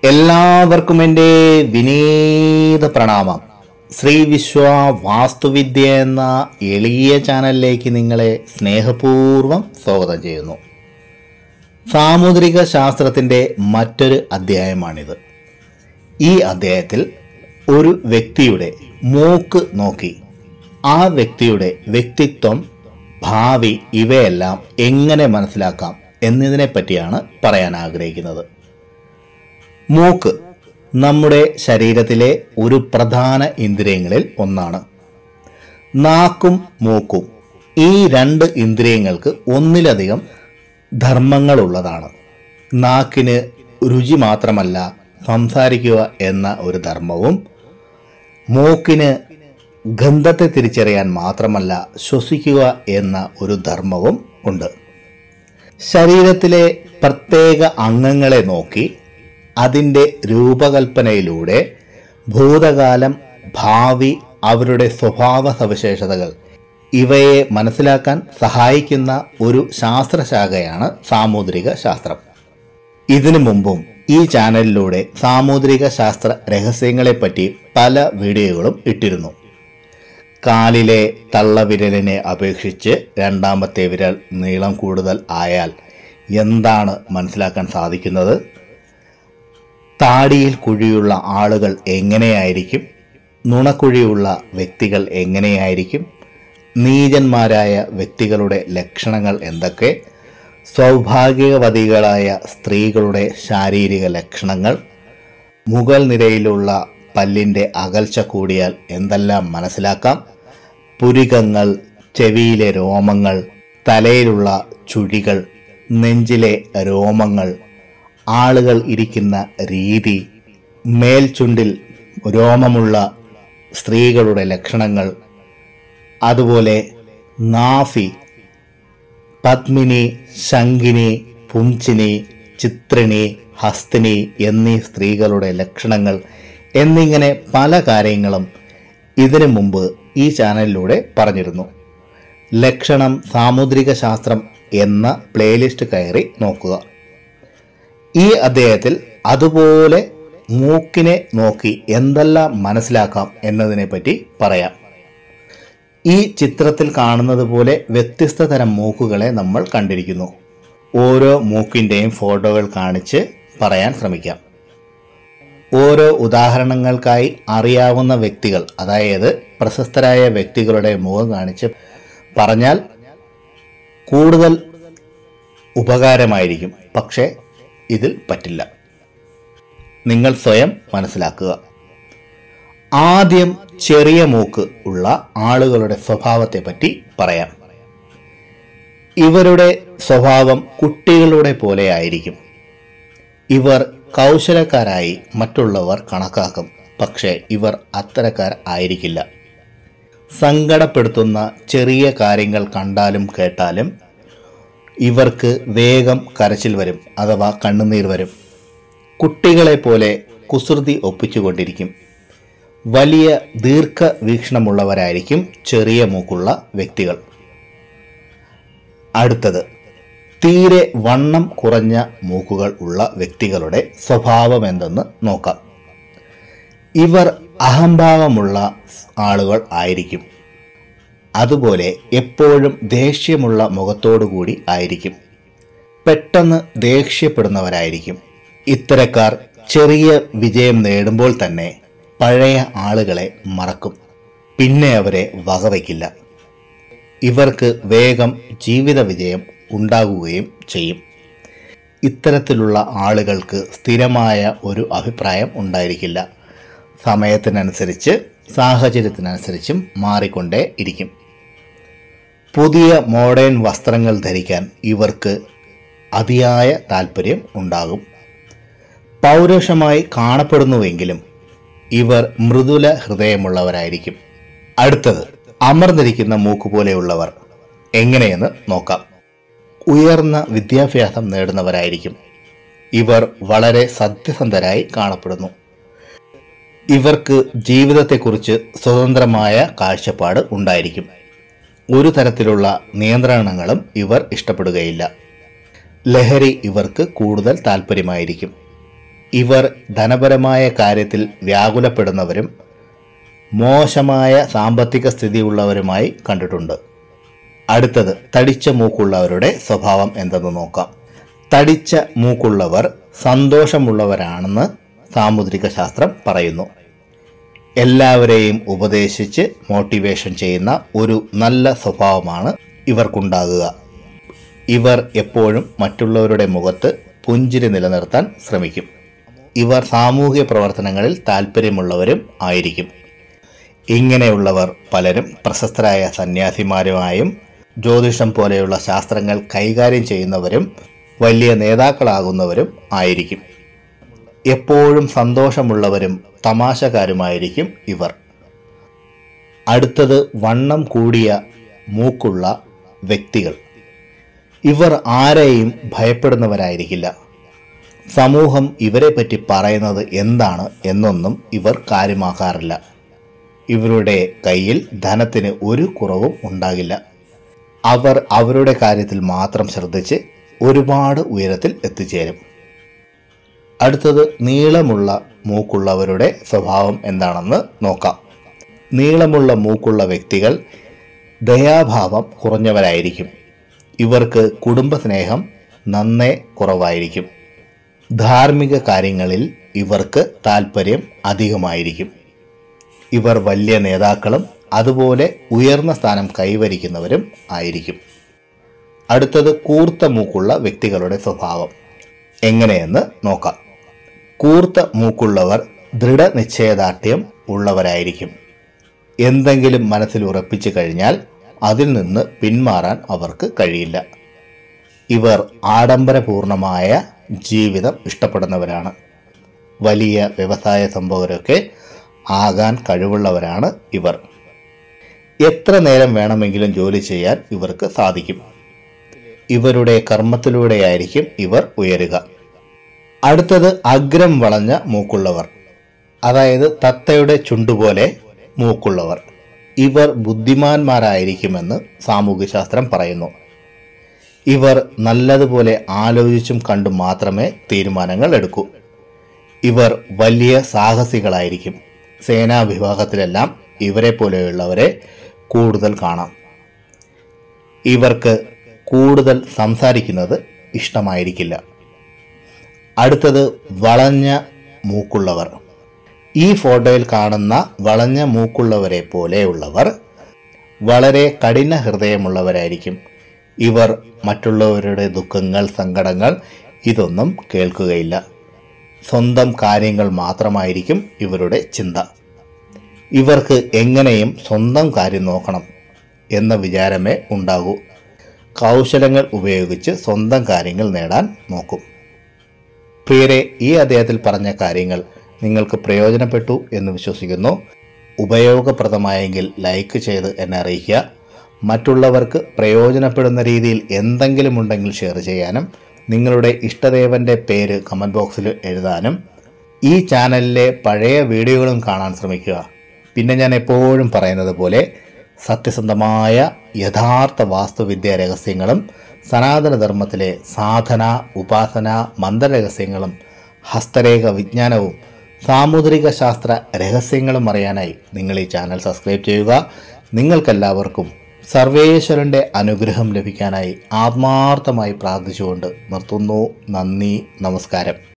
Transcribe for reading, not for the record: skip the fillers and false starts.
എല്ലാവർക്കും എൻ്റെ വിനീത പ്രണാമം. ശ്രീ വിശ്വ വാസ്തുവിദ്യ എന്ന എളിയ ചാനലിലേക്ക് നിങ്ങളെ സ്നേഹപൂർവ്വം സ്വാഗതം ചെയ്യുന്നു. സാമുദ്രിക ശാസ്ത്രത്തിൻ്റെ മറ്റൊരു അധ്യായമാണിത്. ഈ അധ്യായത്തിൽ ഒരു വ്യക്തിയുടെ മൂക്ക് നോക്കി ആ വ്യക്തിയുടെ വ്യക്തിത്വം, ഭാവി ഇവയെല്ലാം എങ്ങനെ മനസ്സിലാക്കാം എന്നതിനെ പറ്റിയാണ് പറയാൻ ആഗ്രഹിക്കുന്നത്. മൂക്ക് നമ്മുടെ ശരീരത്തിലെ ഒരു പ്രധാന ഇന്ദ്രിയങ്ങളിൽ ഒന്നാണ്. നാക്കും മൂക്കും ഈ രണ്ട് ഇന്ദ്രിയങ്ങൾക്ക് ഒന്നിലധികം ധർമ്മങ്ങളുള്ളതാണ്. നാക്കിന് രുചി മാത്രമല്ല സംസാരിക്കുക എന്ന ഒരു ധർമ്മവും, മൂക്കിന് ഗന്ധത്തെ തിരിച്ചറിയാൻ മാത്രമല്ല ശ്വസിക്കുക എന്ന ഒരു ധർമ്മവും ഉണ്ട്. ശരീരത്തിലെ പ്രത്യേക അംഗങ്ങളെ നോക്കി അതിൻ്റെ രൂപകൽപ്പനയിലൂടെ ഭൂതകാലം, ഭാവി, അവരുടെ സ്വഭാവ സവിശേഷതകൾ ഇവയെ മനസ്സിലാക്കാൻ സഹായിക്കുന്ന ഒരു ശാസ്ത്രശാഖയാണ് സാമുദ്രിക ശാസ്ത്രം. ഇതിനു മുമ്പും ഈ ചാനലിലൂടെ സാമുദ്രിക ശാസ്ത്ര രഹസ്യങ്ങളെപ്പറ്റി പല വീഡിയോകളും ഇട്ടിരുന്നു. കാലിലെ തള്ളവിരലിനെ അപേക്ഷിച്ച് രണ്ടാമത്തെ വിരൽ നീളം കൂടുതൽ ആയാൽ എന്താണ് മനസ്സിലാക്കാൻ സാധിക്കുന്നത്? താടിയിൽ കുഴിയുള്ള ആളുകൾ എങ്ങനെയായിരിക്കും? നുണക്കുഴിയുള്ള വ്യക്തികൾ എങ്ങനെയായിരിക്കും? നീചന്മാരായ വ്യക്തികളുടെ ലക്ഷണങ്ങൾ എന്തൊക്കെ? സൗഭാഗ്യവതികളായ സ്ത്രീകളുടെ ശാരീരിക ലക്ഷണങ്ങൾ, മുകൾ നിരയിലുള്ള പല്ലിൻ്റെ അകൽച്ച കൂടിയാൽ എന്തെല്ലാം മനസ്സിലാക്കാം? പുരികങ്ങൾ, ചെവിയിലെ രോമങ്ങൾ, തലയിലുള്ള ചുഴികൾ, നെഞ്ചിലെ രോമങ്ങൾ, ആളുകൾ ഇരിക്കുന്ന രീതി, മേൽചുണ്ടിൽ രോമമുള്ള സ്ത്രീകളുടെ ലക്ഷണങ്ങൾ, അതുപോലെ നാഭി, പത്മിനി, ശങ്കിനി, പുംചിനി, ചിത്രിണി, ഹസ്തിനി എന്നീ സ്ത്രീകളുടെ ലക്ഷണങ്ങൾ എന്നിങ്ങനെ പല കാര്യങ്ങളും ഇതിനു മുമ്പ് ഈ ചാനലിലൂടെ പറഞ്ഞിരുന്നു. ലക്ഷണം സാമുദ്രിക ശാസ്ത്രം എന്ന പ്ലേലിസ്റ്റ് കയറി നോക്കുക. ഈ അധ്യായത്തിൽ അതുപോലെ മൂക്കിനെ നോക്കി എന്തെല്ലാം മനസ്സിലാക്കാം എന്നതിനെ പറ്റി പറയാം. ഈ ചിത്രത്തിൽ കാണുന്നത് പോലെ വ്യത്യസ്ത തരം മൂക്കുകളെ നമ്മൾ കണ്ടിരിക്കുന്നു. ഓരോ മൂക്കിൻ്റെയും ഫോട്ടോകൾ കാണിച്ച് പറയാൻ ശ്രമിക്കാം. ഓരോ ഉദാഹരണങ്ങൾക്കായി അറിയാവുന്ന വ്യക്തികൾ, അതായത് പ്രശസ്തരായ വ്യക്തികളുടെ മുഖം കാണിച്ച് പറഞ്ഞാൽ കൂടുതൽ ഉപകാരമായിരിക്കും. പക്ഷേ ഇതിൽ പറ്റില്ല. നിങ്ങൾ സ്വയം മനസ്സിലാക്കുക. ആദ്യം ചെറിയ മൂക്ക് ഉള്ള ആളുകളുടെ സ്വഭാവത്തെ പറ്റി പറയാം. ഇവരുടെ സ്വഭാവം കുട്ടികളുടെ പോലെ ആയിരിക്കും. ഇവർ കൗശലക്കാരായി മറ്റുള്ളവർ കണക്കാക്കും. പക്ഷേ ഇവർ അത്തരക്കാർ ആയിരിക്കില്ല. സങ്കടപ്പെടുത്തുന്ന ചെറിയ കാര്യങ്ങൾ കണ്ടാലും കേട്ടാലും ഇവർക്ക് വേഗം കരച്ചിൽ വരും, അഥവാ കണ്ണുനീർ വരും. കുട്ടികളെ പോലെ കുസൃതി ഒപ്പിച്ചുകൊണ്ടിരിക്കും. വലിയ ദീർഘവീക്ഷണമുള്ളവരായിരിക്കും ചെറിയ മൂക്കുള്ള വ്യക്തികൾ. അടുത്തത്, തീരെ വണ്ണം കുറഞ്ഞ മൂക്കുകൾ ഉള്ള വ്യക്തികളുടെ സ്വഭാവം എന്തെന്ന് നോക്കാം. ഇവർ അഹംഭാവമുള്ള ആളുകൾ ആയിരിക്കും. അതുപോലെ എപ്പോഴും ദേഷ്യമുള്ള മുഖത്തോടുകൂടി ആയിരിക്കും. പെട്ടെന്ന് ദേഷ്യപ്പെടുന്നവരായിരിക്കും. ഇത്തരക്കാർ ചെറിയ വിജയം നേടുമ്പോൾ തന്നെ പഴയ ആളുകളെ മറക്കും. പിന്നെ അവരെ വകവയ്ക്കില്ല. ഇവർക്ക് വേഗം ജീവിത വിജയം ഉണ്ടാകുകയും ചെയ്യും. ഇത്തരത്തിലുള്ള ആളുകൾക്ക് സ്ഥിരമായ ഒരു അഭിപ്രായം ഉണ്ടായിരിക്കില്ല. സമയത്തിനനുസരിച്ച്, സാഹചര്യത്തിനനുസരിച്ചും മാറിക്കൊണ്ടേ ഇരിക്കും. പുതിയ മോഡേൺ വസ്ത്രങ്ങൾ ധരിക്കാൻ ഇവർക്ക് അതിയായ താല്പര്യം ഉണ്ടാകും. പൗരുഷമായി കാണപ്പെടുന്നുവെങ്കിലും ഇവർ മൃദുല ഹൃദയമുള്ളവരായിരിക്കും. അടുത്തത്, അമർന്നിരിക്കുന്ന മൂക്ക് പോലെയുള്ളവർ എങ്ങനെയെന്ന് നോക്കാം. ഉയർന്ന വിദ്യാഭ്യാസം നേടുന്നവരായിരിക്കും. ഇവർ വളരെ സത്യസന്ധരായി കാണപ്പെടുന്നു. ഇവർക്ക് ജീവിതത്തെക്കുറിച്ച് സ്വതന്ത്രമായ കാഴ്ചപ്പാട് ഉണ്ടായിരിക്കും. ഒരു തരത്തിലുള്ള നിയന്ത്രണങ്ങളും ഇവർ ഇഷ്ടപ്പെടുകയില്ല. ലഹരി ഇവർക്ക് കൂടുതൽ താല്പര്യമായിരിക്കും. ഇവർ ധനപരമായ കാര്യത്തിൽ വ്യാകുലപ്പെടുന്നവരും മോശമായ സാമ്പത്തിക സ്ഥിതിയുള്ളവരുമായി കണ്ടിട്ടുണ്ട്. അടുത്തത് തടിച്ച മൂക്കുള്ളവരുടെ സ്വഭാവം എന്തെന്ന് നോക്കാം. തടിച്ച മൂക്കുള്ളവർ സന്തോഷമുള്ളവരാണെന്ന് സാമുദ്രിക ശാസ്ത്രം പറയുന്നു. എല്ലാവരെയും ഉപദേശിച്ച് മോട്ടിവേഷൻ ചെയ്യുന്ന ഒരു നല്ല സ്വഭാവമാണ് ഇവർക്കുണ്ടാകുക. ഇവർ എപ്പോഴും മറ്റുള്ളവരുടെ മുഖത്ത് പുഞ്ചിരി നിലനിർത്താൻ ശ്രമിക്കും. ഇവർ സാമൂഹിക പ്രവർത്തനങ്ങളിൽ താല്പര്യമുള്ളവരും ആയിരിക്കും. ഇങ്ങനെയുള്ളവർ പലരും പ്രശസ്തരായ സന്യാസിമാരുമായും ജ്യോതിഷം പോലെയുള്ള ശാസ്ത്രങ്ങൾ കൈകാര്യം ചെയ്യുന്നവരും വലിയ നേതാക്കളാകുന്നവരും ആയിരിക്കും. എപ്പോഴും സന്തോഷമുള്ളവരും തമാശക്കാരുമായിരിക്കും ഇവർ. അടുത്തത് വണ്ണം കൂടിയ മൂക്കുള്ള വ്യക്തികൾ. ഇവർ ആരെയും ഭയപ്പെടുന്നവരായിരിക്കില്ല. സമൂഹം ഇവരെ പറ്റി പറയുന്നത് എന്താണ് എന്നൊന്നും ഇവർ കാര്യമാക്കാറില്ല. ഇവരുടെ കയ്യിൽ ധനത്തിന് ഒരു കുറവും ഉണ്ടാകില്ല. അവർ അവരുടെ കാര്യത്തിൽ മാത്രം ശ്രദ്ധിച്ച് ഒരുപാട് ഉയരത്തിൽ എത്തിച്ചേരും. അടുത്തത് നീളമുള്ള മൂക്കുള്ളവരുടെ സ്വഭാവം എന്താണെന്ന് നോക്കാം. നീളമുള്ള മൂക്കുള്ള വ്യക്തികൾ ദയാഭാവം കുറഞ്ഞവരായിരിക്കും. ഇവർക്ക് കുടുംബസ്നേഹം നന്നേ കുറവായിരിക്കും. ധാർമ്മിക കാര്യങ്ങളിൽ ഇവർക്ക് താല്പര്യം അധികമായിരിക്കും. ഇവർ വലിയ നേതാക്കളും അതുപോലെ ഉയർന്ന സ്ഥാനം കൈവരിക്കുന്നവരും ആയിരിക്കും. അടുത്തത് കൂർത്ത മൂക്കുള്ള വ്യക്തികളുടെ സ്വഭാവം എങ്ങനെയെന്ന് നോക്കാം. കൂർത്ത മൂക്കുള്ളവർ ദൃഢനിശ്ചയദാർഢ്യം ഉള്ളവരായിരിക്കും. എന്തെങ്കിലും മനസ്സിൽ ഉറപ്പിച്ചു കഴിഞ്ഞാൽ അതിൽ നിന്ന് പിന്മാറാൻ അവർക്ക് കഴിയില്ല. ഇവർ ആഡംബരപൂർണമായ ജീവിതം ഇഷ്ടപ്പെടുന്നവരാണ്. വലിയ വ്യവസായ സംഭവരൊക്കെ ആകാൻ കഴിവുള്ളവരാണ് ഇവർ. എത്ര നേരം വേണമെങ്കിലും ജോലി ചെയ്യാൻ ഇവർക്ക് സാധിക്കും. ഇവരുടെ കർമ്മത്തിലൂടെയായിരിക്കും ഇവർ ഉയരുക. അടുത്തത് അഗ്രം വളഞ്ഞ മൂക്കുള്ളവർ, അതായത് തത്തയുടെ ചുണ്ടുപോലെ മൂക്കുള്ളവർ. ഇവർ ബുദ്ധിമാന്മാരായിരിക്കുമെന്ന് സാമൂഹ്യശാസ്ത്രം പറയുന്നു. ഇവർ നല്ലതുപോലെ ആലോചിച്ചും കണ്ടും മാത്രമേ തീരുമാനങ്ങൾ എടുക്കൂ. ഇവർ വലിയ സാഹസികളായിരിക്കും. സേനാ വിഭാഗത്തിലെല്ലാം ഇവരെ പോലെയുള്ളവരെ കൂടുതൽ കാണാം. ഇവർക്ക് കൂടുതൽ സംസാരിക്കുന്നത് ഇഷ്ടമായിരിക്കില്ല. അടുത്തത് വളഞ്ഞ മൂക്കുള്ളവർ. ഈ ഫോട്ടോയിൽ കാണുന്ന വളഞ്ഞ മൂക്കുള്ളവരെ പോലെയുള്ളവർ വളരെ കഠിന ഹൃദയമുള്ളവരായിരിക്കും. ഇവർ മറ്റുള്ളവരുടെ ദുഃഖങ്ങൾ, സങ്കടങ്ങൾ ഇതൊന്നും കേൾക്കുകയില്ല. സ്വന്തം കാര്യങ്ങൾ മാത്രമായിരിക്കും ഇവരുടെ ചിന്ത. ഇവർക്ക് എങ്ങനെയും സ്വന്തം കാര്യം നോക്കണം എന്ന വിചാരമേ ഉണ്ടാകൂ. കൗശലങ്ങൾ ഉപയോഗിച്ച് സ്വന്തം കാര്യങ്ങൾ നേടാൻ നോക്കും. പ്രിയരെ, ഈ അധ്യായത്തിൽ പറഞ്ഞ കാര്യങ്ങൾ നിങ്ങൾക്ക് പ്രയോജനപ്പെട്ടു എന്ന് വിശ്വസിക്കുന്നു. ഉപയോഗപ്രദമായെങ്കിൽ ലൈക്ക് ചെയ്ത് എന്നെ അറിയിക്കുക. മറ്റുള്ളവർക്ക് പ്രയോജനപ്പെടുന്ന രീതിയിൽ എന്തെങ്കിലും ഉണ്ടെങ്കിൽ ഷെയർ ചെയ്യാനും നിങ്ങളുടെ ഇഷ്ടദേവൻ്റെ പേര് കമൻറ്റ് ബോക്സിൽ എഴുതാനും ഈ ചാനലിലെ പഴയ വീഡിയോകളും കാണാൻ ശ്രമിക്കുക. പിന്നെ ഞാൻ എപ്പോഴും പറയുന്നത് പോലെ സത്യസന്ധമായ യഥാർത്ഥ വാസ്തുവിദ്യ രഹസ്യങ്ങളും സനാതനധർമ്മത്തിലെ സാധന, ഉപാസന, മന്ത്രരഹസ്യങ്ങളും ഹസ്തരേഖ വിജ്ഞാനവും സാമുദ്രിക ശാസ്ത്ര രഹസ്യങ്ങളും അറിയാനായി നിങ്ങൾ ഈ ചാനൽ സബ്സ്ക്രൈബ് ചെയ്യുക. നിങ്ങൾക്കെല്ലാവർക്കും സർവേശ്വരൻ്റെ അനുഗ്രഹം ലഭിക്കാനായി ആത്മാർത്ഥമായി പ്രാർത്ഥിച്ചുകൊണ്ട് നിർത്തുന്നു. നന്ദി, നമസ്കാരം.